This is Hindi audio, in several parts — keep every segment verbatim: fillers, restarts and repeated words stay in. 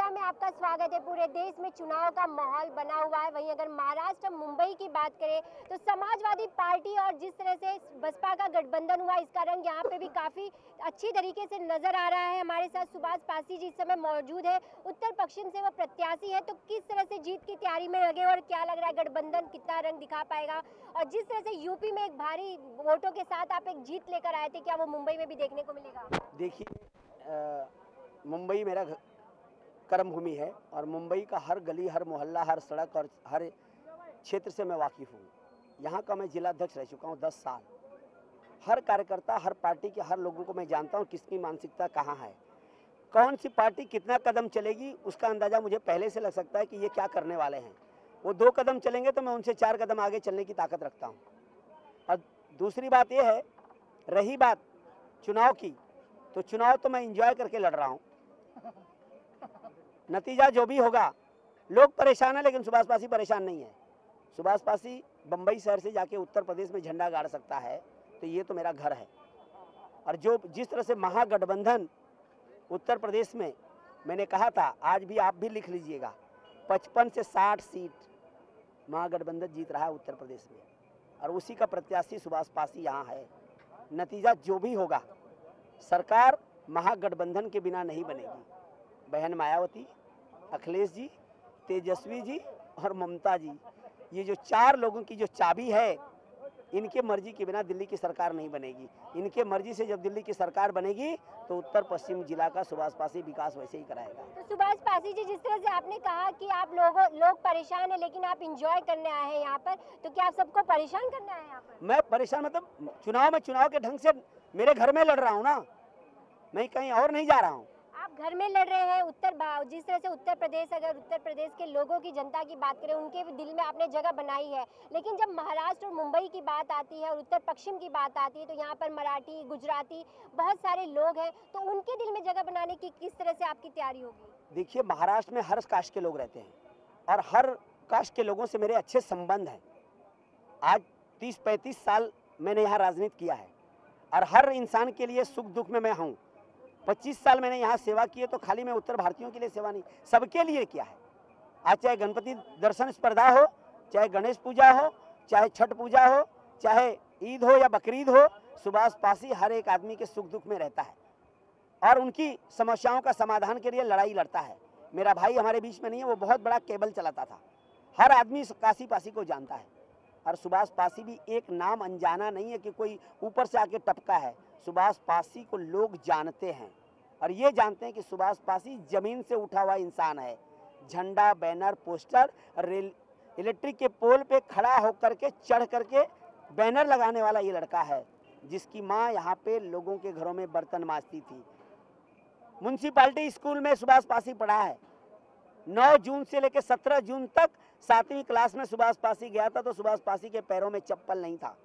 इंडिया में आपका स्वागत है। पूरे देश में चुनाव का माहौल बना हुआ है। वहीं अगर महाराष्ट्र मुंबई की बात करें तो समाजवादी पार्टी और जिस तरह से बसपा का गठबंधन हुआ, इसका रंग यहाँ पे भी काफी अच्छी तरीके से नजर आ रहा है। हमारे साथ सुभाष पासी जी इस समय मौजूद है, उत्तर पश्चिम से वो प्रत्याशी है। तो किस तरह से जीत की तैयारी में लगे और क्या लग रहा है गठबंधन कितना रंग दिखा पाएगा? और जिस तरह से यूपी में एक भारी वोटों के साथ आप एक जीत लेकर आए थे, क्या वो मुंबई में भी देखने को मिलेगा? देखिए, मुंबई मेरा कर्म भूमि है और मुंबई का हर गली, हर मोहल्ला, हर सड़क और हर क्षेत्र से मैं वाकिफ़ हूँ। यहाँ का मैं जिला अध्यक्ष रह चुका हूँ दस साल। हर कार्यकर्ता, हर पार्टी के हर लोगों को मैं जानता हूँ किसकी मानसिकता कहाँ है, कौन सी पार्टी कितना कदम चलेगी, उसका अंदाज़ा मुझे पहले से लग सकता है कि ये क्या करने वाले हैं। वो दो कदम चलेंगे तो मैं उनसे चार कदम आगे चलने की ताकत रखता हूँ। और दूसरी बात यह है, रही बात चुनाव की, तो चुनाव तो मैं एंजॉय करके लड़ रहा हूँ। नतीजा जो भी होगा, लोग परेशान है लेकिन सुभाष पासी परेशान नहीं है। सुभाष पासी बम्बई शहर से जाके उत्तर प्रदेश में झंडा गाड़ सकता है, तो ये तो मेरा घर है। और जो जिस तरह से महागठबंधन उत्तर प्रदेश में मैंने कहा था, आज भी आप भी लिख लीजिएगा, पचपन से साठ सीट महागठबंधन जीत रहा है उत्तर प्रदेश में, और उसी का प्रत्याशी सुभाष पासी यहाँ है। नतीजा जो भी होगा, सरकार महागठबंधन के बिना नहीं बनेगी। बहन मायावती, अखिलेश जी, तेजस्वी जी और ममता जी, ये जो चार लोगों की जो चाबी है, इनके मर्जी के बिना दिल्ली की सरकार नहीं बनेगी। इनके मर्जी से जब दिल्ली की सरकार बनेगी तो उत्तर पश्चिम जिला का सुभाष पासी विकास वैसे ही कराएगा। तो सुभाष पासी जी, जिस तरह से आपने कहा कि आप लोगों लोग परेशान है लेकिन आप एंजॉय करने आए हैं यहाँ पर, तो क्या आप सबको परेशान करने आए हैं यहाँ पर? मैं परेशान मतलब चुनाव में चुनाव के ढंग से मेरे घर में लड़ रहा हूँ ना, मैं कहीं और नहीं जा रहा हूँ। आप घर में लड़ रहे हैं। उत्तर जिस तरह से उत्तर प्रदेश, अगर उत्तर प्रदेश के लोगों की, जनता की बात करें, उनके दिल में आपने जगह बनाई है। लेकिन जब महाराष्ट्र और मुंबई की बात आती है और उत्तर पश्चिम की बात आती है, तो यहाँ पर मराठी, गुजराती बहुत सारे लोग हैं, तो उनके दिल में जगह बनाने की किस तरह से आपकी तैयारी होगी? देखिए, महाराष्ट्र में हर कास्ट के लोग रहते हैं और हर कास्ट के लोगों से मेरे अच्छे संबंध हैं। आज तीस पैंतीस साल मैंने यहाँ राजनीति किया है और हर इंसान के लिए सुख दुख में मैं हूँ। पच्चीस साल मैंने यहाँ सेवा की है, तो खाली मैं उत्तर भारतीयों के लिए सेवा नहीं, सबके लिए किया है। आज चाहे गणपति दर्शन स्पर्धा हो, चाहे गणेश पूजा हो, चाहे छठ पूजा हो, चाहे ईद हो या बकरीद हो, सुभाष पासी हर एक आदमी के सुख दुख में रहता है और उनकी समस्याओं का समाधान के लिए लड़ाई लड़ता है। मेरा भाई हमारे बीच में नहीं है, वो बहुत बड़ा केबल चलाता था। हर आदमी काशी पासी को जानता है और सुभाष पासी भी एक नाम अनजाना नहीं है कि कोई ऊपर से आके टपका है। सुभाष पासी को लोग जानते हैं और ये जानते हैं कि सुभाष पासी जमीन से उठा हुआ इंसान है। झंडा, बैनर, पोस्टर, रेल, इलेक्ट्रिक के पोल पे खड़ा होकर के चढ़ करके बैनर लगाने वाला ये लड़का है, जिसकी माँ यहाँ पे लोगों के घरों में बर्तन मांजती थी। म्युनिसिपैलिटी स्कूल में सुभाष पासी पढ़ा है। नौ जून से लेकर सत्रह जून तक सातवीं क्लास में सुभाष पासी गया था, तो सुभाष पासी के पैरों में चप्पल नहीं था।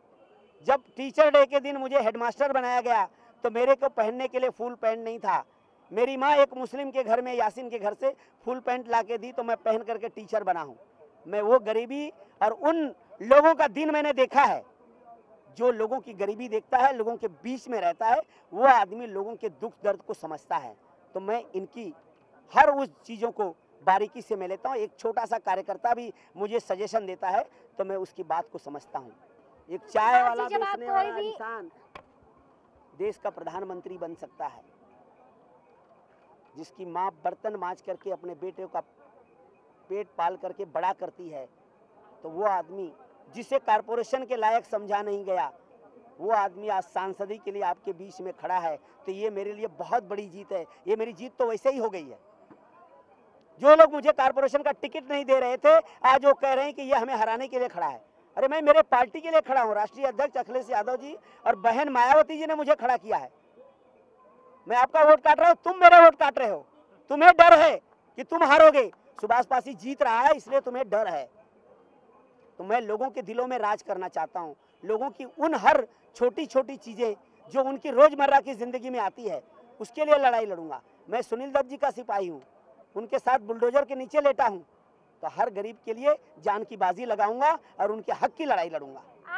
जब टीचर डे के दिन मुझे हेडमास्टर बनाया गया, तो मेरे को पहनने के लिए फुल पैंट नहीं था। मेरी माँ एक मुस्लिम के घर में, यासीन के घर से फुल पैंट ला के दी, तो मैं पहन करके टीचर बना हूँ। मैं वो गरीबी और उन लोगों का दिन मैंने देखा है जो लोगों की गरीबी देखता है, लोगों के बीच में रहता है, वो आदमी लोगों के दुख दर्द को समझता है। तो मैं इनकी हर उस चीज़ों को बारीकी से मैं लेता हूँ। एक छोटा सा कार्यकर्ता भी मुझे सजेशन देता है तो मैं उसकी बात को समझता हूँ। एक चाय वाला बेचने वाला इंसान देश का प्रधानमंत्री बन सकता है। जिसकी माँ बर्तन मांज करके अपने बेटे का पेट पाल करके बड़ा करती है, तो वो आदमी जिसे कारपोरेशन के लायक समझा नहीं गया, वो आदमी आज सांसदी के लिए आपके बीच में खड़ा है, तो ये मेरे लिए बहुत बड़ी जीत है। ये मेरी जीत तो वैसे ही हो गई है। जो लोग मुझे कारपोरेशन का टिकट नहीं दे रहे थे, आज वो कह रहे हैं कि ये हमें हराने के लिए खड़ा है। अरे मैं मेरे पार्टी के लिए खड़ा हूँ। राष्ट्रीय अध्यक्ष अखिलेश यादव जी और बहन मायावती जी ने मुझे खड़ा किया है। मैं आपका वोट काट रहा हूँ, तुम मेरा वोट काट रहे हो। तुम्हें डर है कि तुम हारोगे। सुभाष पासी जीत रहा है, इसलिए तुम्हें डर है। तो मैं लोगों के दिलों में राज करना चाहता हूँ। लोगों की उन हर छोटी छोटी चीजें जो उनकी रोजमर्रा की जिंदगी में आती है, उसके लिए लड़ाई लड़ूंगा। मैं सुनील दत्त जी का सिपाही हूँ, उनके साथ बुलडोजर के नीचे लेटा हूँ, तो हर गरीब के लिए जान की बाजी लगाऊंगा और उनके हक की लड़ाई लड़ूंगा। आप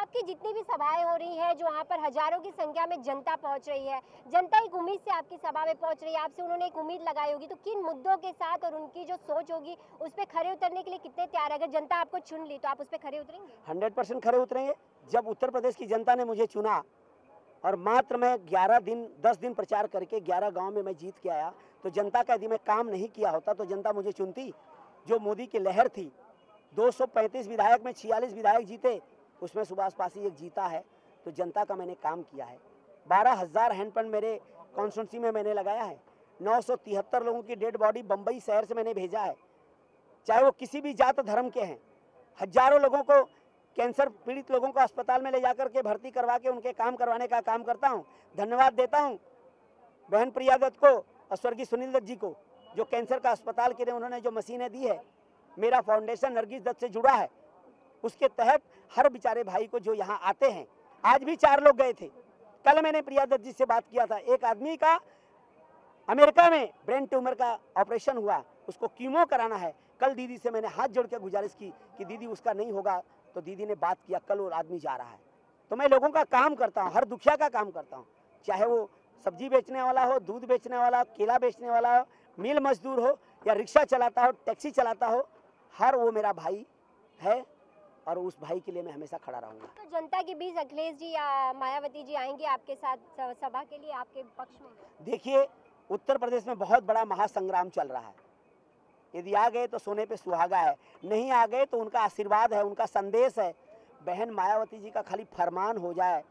आपकी जितनी भी सभाएं हो रही हैं, जो वहाँ पर हजारों की संख्या में जनता पहुँच रही है, जनता एक उम्मीद से आपकी सभा में पहुँच रही है, आपसे उन्होंने एक उम्मीद लगाई होगी, तो किन मुद्दों के साथ और उनकी जो सोच होगी उस पर खड़े उतरने के लिए कितने तैयार है? अगर जनता आपको चुन ली तो आप उस पर खड़े उतरेंगे? हंड्रेड परसेंट खड़े उतरेंगे। जब उत्तर प्रदेश की जनता ने मुझे चुना और मात्र मैं ग्यारह दिन दस दिन प्रचार करके ग्यारह गांव में मैं जीत के आया, तो जनता का यदि मैं काम नहीं किया होता तो जनता मुझे चुनती। जो मोदी की लहर थी, दो सौ पैंतीस विधायक में छियालीस विधायक जीते, उसमें सुभाष पासी एक जीता है, तो जनता का मैंने काम किया है। बारह हज़ार हैंडपंप मेरे कॉन्स्टिट्यूंसी में मैंने लगाया है। नौ सौ तिहत्तर लोगों की डेड बॉडी बम्बई शहर से मैंने भेजा है, चाहे वो किसी भी जात धर्म के हैं। हजारों लोगों को, कैंसर पीड़ित लोगों को अस्पताल में ले जाकर के भर्ती करवा के उनके काम करवाने का काम करता हूं। धन्यवाद देता हूं बहन प्रिया दत्त को और स्वर्गीय सुनील दत्त जी को, जो कैंसर का अस्पताल के लिए उन्होंने जो मशीनें दी है। मेरा फाउंडेशन नरगिस दत्त से जुड़ा है, उसके तहत हर बेचारे भाई को जो यहाँ आते हैं, आज भी चार लोग गए थे। कल मैंने प्रिया दत्त जी से बात किया था, एक आदमी का अमेरिका में ब्रेन ट्यूमर का ऑपरेशन हुआ, उसको कीमो कराना है। कल दीदी से मैंने हाथ जोड़ के गुजारिश की कि दीदी उसका नहीं होगा, तो दीदी ने बात किया, कल वो आदमी जा रहा है। तो मैं लोगों का काम करता हूँ, हर दुखिया का काम करता हूँ, चाहे वो सब्जी बेचने वाला हो, दूध बेचने वाला, केला बेचने वाला हो, मिल मजदूर हो या रिक्शा चलाता हो, टैक्सी चलाता हो, हर वो मेरा भाई है और उस भाई के लिए मैं हमेशा खड़ा रहूँगा। तो जनता के बीच अखिलेश जी या मायावती जी आएंगे आपके साथ सभा के लिए, आपके पक्ष में? देखिए, उत्तर प्रदेश में बहुत बड़ा महासंग्राम चल रहा है। यदि आ गए तो सोने पे सुहागा है, नहीं आ गए तो उनका आशीर्वाद है, उनका संदेश है। बहन मायावती जी का खाली फरमान हो जाए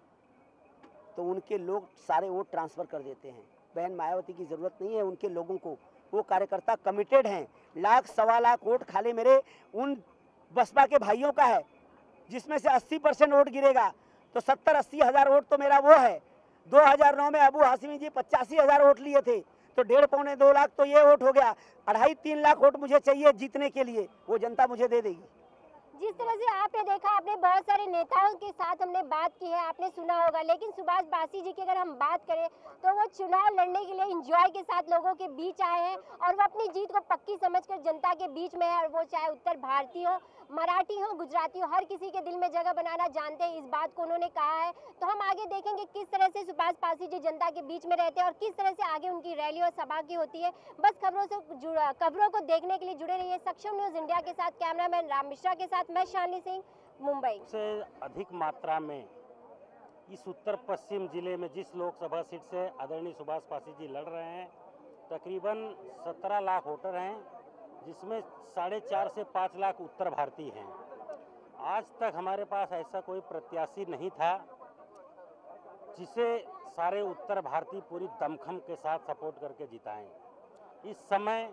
तो उनके लोग सारे वोट ट्रांसफ़र कर देते हैं। बहन मायावती की ज़रूरत नहीं है उनके लोगों को, वो कार्यकर्ता कमिटेड हैं। लाख सवा लाख वोट खाली मेरे उन बसपा के भाइयों का है, जिसमें से अस्सी परसेंट वोट गिरेगा तो सत्तर अस्सी हज़ार वोट तो मेरा वो है। दो हज़ार नौ में अबू हाशिमी जी पचासी हज़ार वोट लिए थे, तो डेढ़ पौने दो लाख तो ये वोट हो गया। अढ़ाई तीन लाख वोट मुझे चाहिए जीतने के लिए, वो जनता मुझे दे देगी। जिस तरह से आपने देखा, आपने बहुत सारे नेताओं के साथ हमने बात की है, आपने सुना होगा, लेकिन सुभाष पासी जी की अगर हम बात करें तो वो चुनाव लड़ने के लिए एंजॉय के साथ लोगों के बीच आए हैं और वो अपनी जीत को पक्की समझकर जनता के बीच में है। और वो चाहे उत्तर भारतीय हो, मराठी हो, गुजराती हो, हर किसी के दिल में जगह बनाना जानते हैं, इस बात को उन्होंने कहा है। तो हम आगे देखेंगे किस तरह से सुभाष पासी जी जनता के बीच में रहते हैं और किस तरह से आगे उनकी रैली और सभा की होती है। बस खबरों से जुड़ा खबरों को देखने के लिए जुड़े रहिए सक्षम न्यूज़ इंडिया के साथ। कैमरामैन राम मिश्रा के साथ मैं शालिनी सिंह, मुंबई। से अधिक मात्रा में इस उत्तर पश्चिम जिले में जिस लोकसभा सीट से आदरणीय सुभाष पासी जी लड़ रहे हैं, तकरीबन सत्रह लाख वोटर हैं, जिसमें साढ़े चार से पाँच लाख उत्तर भारतीय हैं। आज तक हमारे पास ऐसा कोई प्रत्याशी नहीं था जिसे सारे उत्तर भारतीय पूरी दमखम के साथ सपोर्ट करके जिताएं। इस समय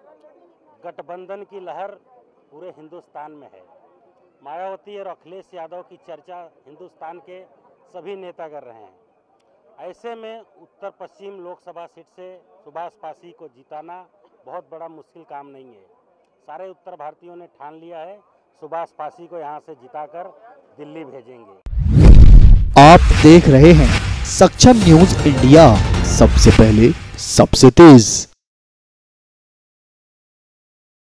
गठबंधन की लहर पूरे हिंदुस्तान में है। मायावती और अखिलेश यादव की चर्चा हिंदुस्तान के सभी नेता कर रहे हैं। ऐसे में उत्तर पश्चिम लोकसभा सीट से सुभाष पासी को जिताना बहुत बड़ा मुश्किल काम नहीं है। सारे उत्तर भारतीयों ने ठान लिया है, सुभाष पासी को यहाँ से जिताकर दिल्ली भेजेंगे। आप देख रहे हैं सक्षम न्यूज़ इंडिया, सबसे पहले सबसे तेज।